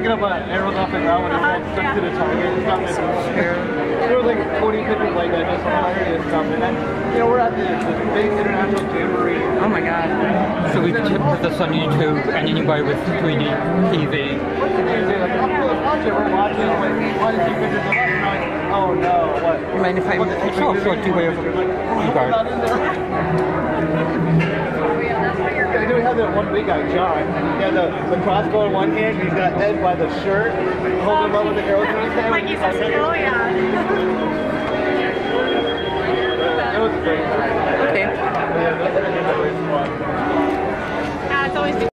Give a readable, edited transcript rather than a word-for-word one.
picking up arrows off the ground when it's like stuck to the target and stuff. There was like 40, 50 like that, just hilarious stuff. And then, you know, we're at this big international jamboree. Oh my god. So we can put this on YouTube and anybody with 3D TV. What's the music? Like, oh, let's watch it. We're watching. I'm like, why did you pictures of us? And I'm like, oh no, what? Mind if I saw a short two-way of regard. I do have that one big guy, John. He had the crossbow in one hand, he's got Ed by the shirt, holding him up with the arrows in his hand. Like he's a skill, yeah. It was great. Okay. Yeah, that's fun.